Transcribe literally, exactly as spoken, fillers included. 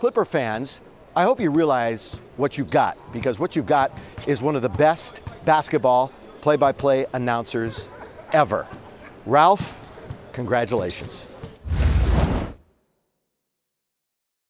Clipper fans, I hope you realize what you've got, because what you've got is one of the best basketball play-by-play announcers ever. Ralph, congratulations.